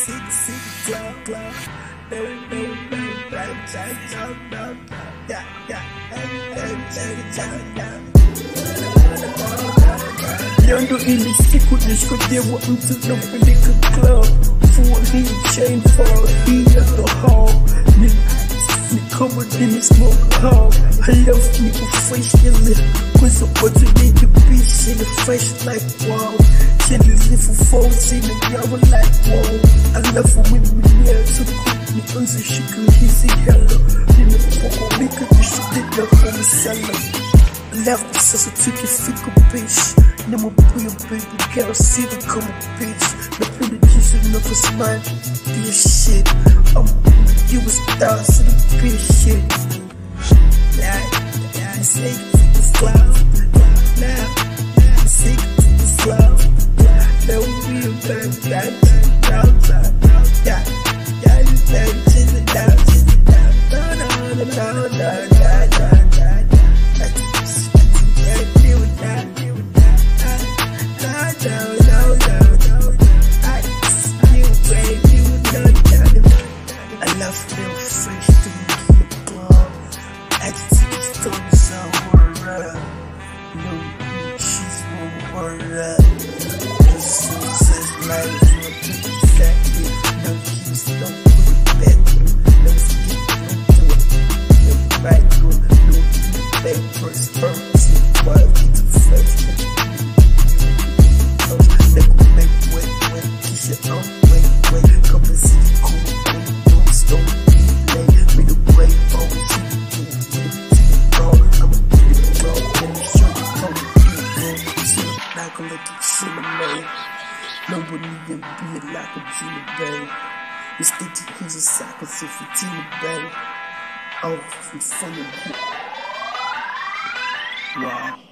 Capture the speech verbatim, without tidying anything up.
sick, sick, club, club. No, no, no, no, no, no, no, yeah, yeah, Yondo ili siku nishkodewa mtu na peleka club. For he chain for he at the hall. Me, me covered in the smoke hall. I love me professionally, cause I want to make a bitch in the fresh like wow. She live for phones in the yard like wow. I love her with me near to cook me on so she could easy hello. In the fuck make her she did the home seller. I love me so I took a fickle bitch. Never be a baby girl, see the come bitch. The penetration of a smile, be a shit. I'm you a star, so the bitch shit. Nah, nah, I say it's cloud. Nah, nah, I say it's cloud. Now we a bad guy, now, now, yeah, yeah, you better chill it out, chill it out. No, no, no, no, no, no, no, no. No, no, no, no, no. I see you, baby, you know that. I love real fresh to me, the club. I just see the stones I wore up. No, no, she's one word up. Just so says life, what to exactly. No keys, no put it back. No skip, no do it. No right, no, no, back first, first, wild, it's a fresh. Oh, wait, wait, come and see the cool thing. Don't stop, delay, make the way, always see the thing. See the ball, I'ma get it raw. Let me show you how to do it. See, not gonna let you see the name. Nobody can be it like a Gina Bay. You stay to use a cycles if you Gina Bay. Oh, from funny. Wow.